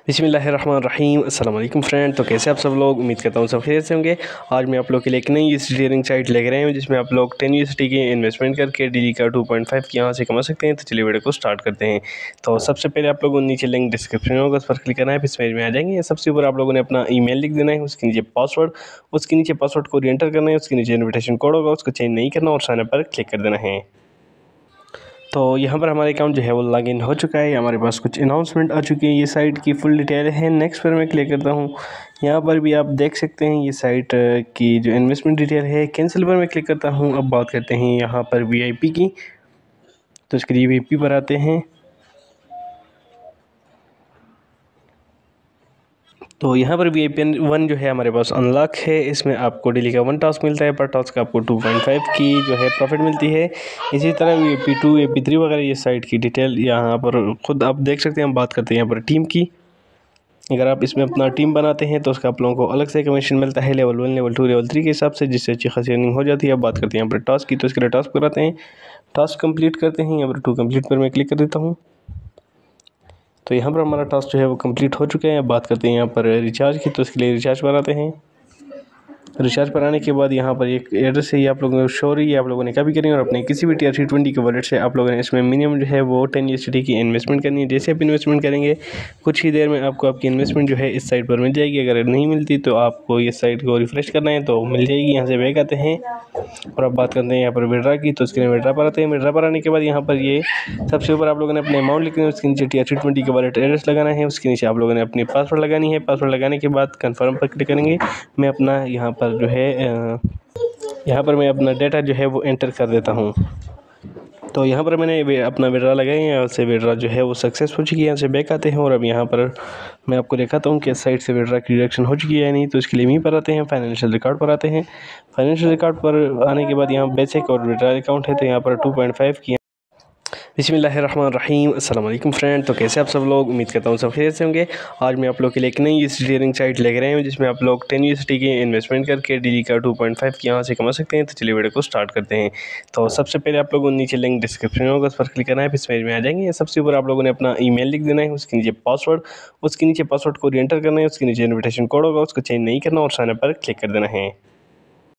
बिस्मिल्लाहिर्रहमानिर्रहीम अस्सलाम वालेकुम फ्रेंड। तो कैसे आप सब लोग, उम्मीद करता हूँ सब खैरियत से होंगे। आज मैं आप लोग के लिए एक नई ट्रेडिंग साइट लेकर आए हूँ जिसमें आप लोग 10 USD की इन्वेस्टमेंट करके डेली का 2.5 की यहाँ से कमा सकते हैं। तो चलिए वीडियो को स्टार्ट करते हैं। तो सबसे पहले आप लोगों को नीचे लिंक डिस्क्रिप्शन में होगा, उस पर क्लिक करना है, फिर इस पेज में आ जाएंगे। सबसे ऊपर आप लोगों ने अपना ईमेल लिख देना है, उसके नीचे पासवर्ड, उसके नीचे पासवर्ड को रीएंटर करना है, उसके नीचे इन्विटेशन कोड होगा, उसको चेंज नहीं करना और साइन अप पर क्लिक कर देना है। तो यहाँ पर हमारे अकाउंट जो है वो लॉगिन हो चुका है। हमारे पास कुछ अनाउंसमेंट आ चुकी है। ये साइट की फुल डिटेल है। नेक्स्ट पर मैं क्लिक करता हूँ। यहाँ पर भी आप देख सकते हैं ये साइट की जो इन्वेस्टमेंट डिटेल है। कैंसिल पर मैं क्लिक करता हूँ। अब बात करते हैं यहाँ पर VIP की। तो इसके लिए VIP पर आते हैं। तो यहाँ पर VIP1 जो है हमारे पास अनलॉक है। इसमें आपको डेली का 1 टास्क मिलता है, पर टास्क का आपको 2.5 की जो है प्रॉफिट मिलती है। इसी तरह VIP2 VIP3 वगैरह ये साइट की डिटेल यहाँ पर ख़ुद आप देख सकते हैं। हम बात करते हैं यहाँ पर टीम की। अगर आप इसमें अपना टीम बनाते हैं तो उसका आप लोगों को अलग से कमीशन मिलता है लेवल 1 लेवल 2 लेवल 3 के हिसाब से, जिससे अच्छी खासी अर्निंग हो जाती है। अब बात करते हैं यहाँ पर टास्क की। तो इसके लिए टास्क कराते हैं, टास्क कंप्लीट करते हैं। यहाँ पर 2 कंप्लीट पर मैं क्लिक कर देता हूँ। तो यहाँ पर हमारा टास्क जो है वो कंप्लीट हो चुका है। अब बात करते हैं यहाँ पर रिचार्ज की। तो इसके लिए रिचार्ज पर आते हैं। रिचार्ज पर आने के बाद यहाँ पर एक एड्रेस है, ये आप लोगों को शो रही है। आप लोगों ने कभी करेंगे और अपने किसी भी TRC20 के वॉलेट से आप लोगों ने इसमें मिनिमम जो है वो 10 USD की इन्वेस्टमेंट करनी है। जैसे आप इन्वेस्टमेंट करेंगे कुछ ही देर में आपको आपकी इन्वेस्टमेंट जो है इस साइट पर मिल जाएगी। अगर नहीं मिलती तो आपको इस साइट को रिफ्रेश करना है तो मिल जाएगी। यहाँ से बैक आते हैं और अब बात करते हैं यहाँ पर विड्रा की। तो इसके लिए विड्रा पर आते हैं। विड्रा पर आने के बाद यहाँ पर ये सबसे ऊपर आप लोगों ने अपने अमाउंट लिखना है, उसके नीचे TRC20 का वॉलेट एड्रेस लगाना है, उसके नीचे आप लोगों ने अपनी पासवर्ड लगानी है। पासवर्ड लगाने के बाद कन्फर्म पर क्लिक करेंगे। मैं अपना यहाँ पर जो है मैं अपना डेटा जो है वो एंटर कर देता हूँ। तो यहाँ पर मैंने अपना विड्रा लगाया है। यहाँ से विड्रा जो है वो सक्सेस हो चुकी है। यहाँ से बैक आते हैं और अब यहाँ पर मैं आपको दिखाता हूँ कि साइट से विड्रा की डिडक्शन हो चुकी है या नहीं। तो इसके लिए यहीं पर आते हैं, फाइनेंशियल रिकॉर्ड पर आते हैं। फाइनेंशियल रिकॉर्ड पर आने के बाद यहाँ बेसिक और विड्रा अकाउंट है, तो यहाँ पर 2.5 की। बिस्मिल्लाहिर्रहमानिर्रहीम अस्सलाम वालेकुम फ्रेंड। तो कैसे आप सब लोग, उम्मीद करता हूँ सब खैरियत से होंगे। आज मैं आप लोग के लिए एक नई ट्रेडिंग साइट लेकर आए हूँ जिसमें आप लोग 10 USD की इन्वेस्टमेंट करके डेली का 2.5 की यहाँ से कमा सकते हैं। तो चलिए वीडियो को स्टार्ट करते हैं। तो सबसे पहले आप लोगों को नीचे लिंक डिस्क्रिप्शन में होगा, उस पर क्लिक करना है, फिर इस पेज में आ जाएंगे। सबसे ऊपर आप लोगों ने अपना ईमेल लिख देना है, उसके नीचे पासवर्ड, उसके नीचे पासवर्ड को रीएंटर करना है, उसके नीचे इन्विटेशन कोड होगा, उसको चेंज नहीं करना और साइन अप पर क्लिक कर देना है।